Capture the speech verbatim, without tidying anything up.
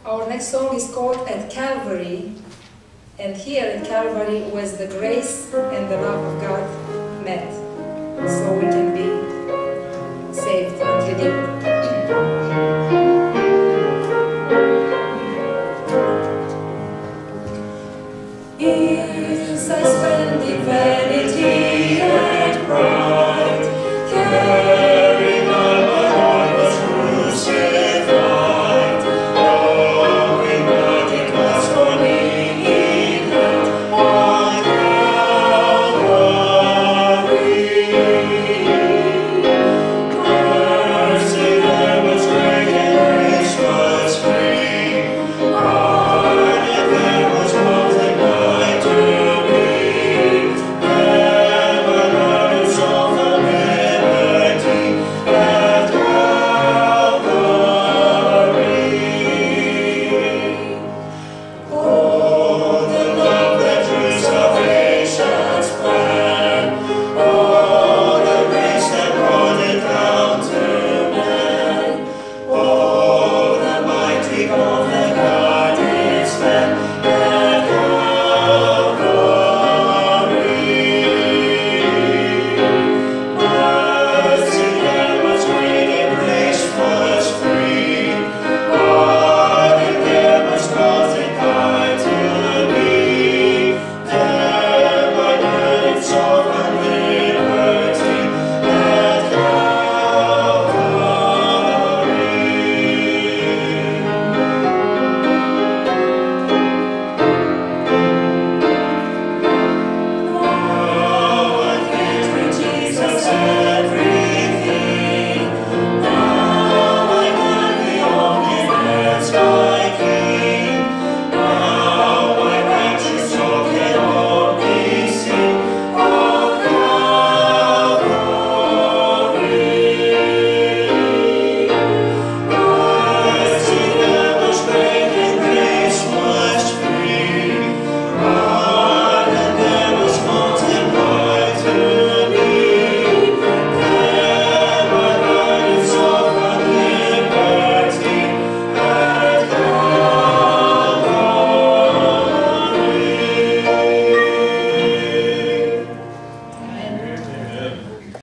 Our next song is called At Calvary, and here at Calvary was the grace and the love of God met, so we can be saved and redeemed.